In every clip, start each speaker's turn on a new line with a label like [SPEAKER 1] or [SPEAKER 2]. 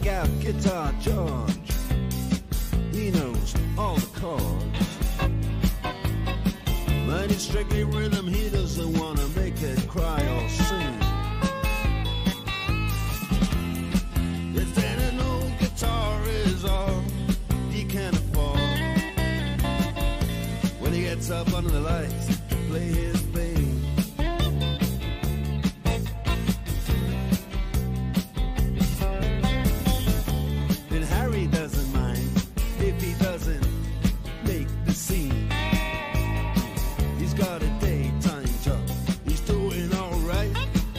[SPEAKER 1] check out Guitar George. He knows all the chords. But it's strictly rhythm, he doesn't want to make it cry or sing. If any old guitar is all he can afford, when he gets up under the lights to play his thing, then Harry doesn't mind if he doesn't make the scene. He's got a daytime job, he's doing alright.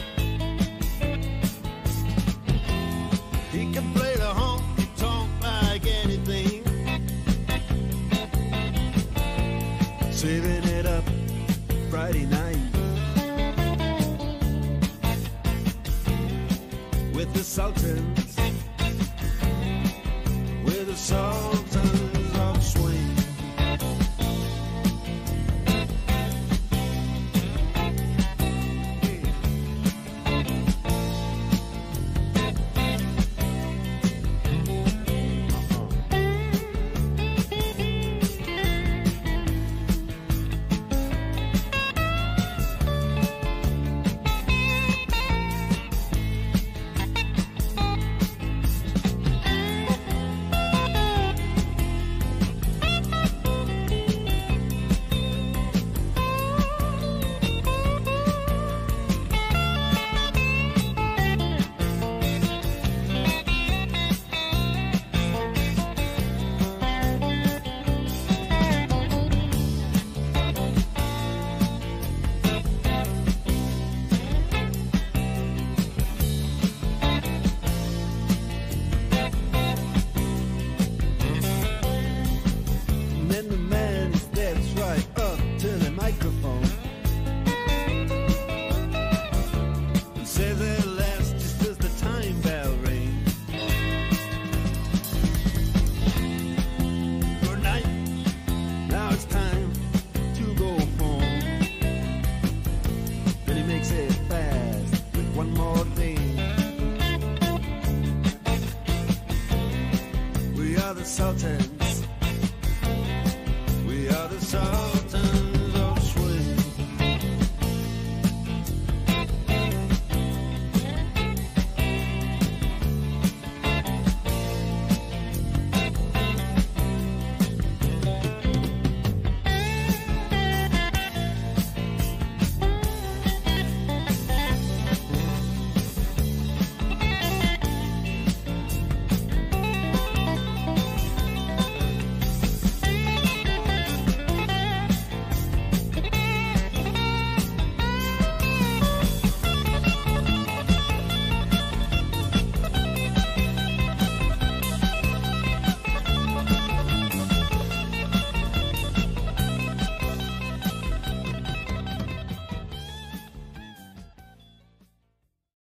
[SPEAKER 1] He can play the honky-tonk like anything, saving it up Friday night with the Sultans, with the Sultans of Swing. Sultans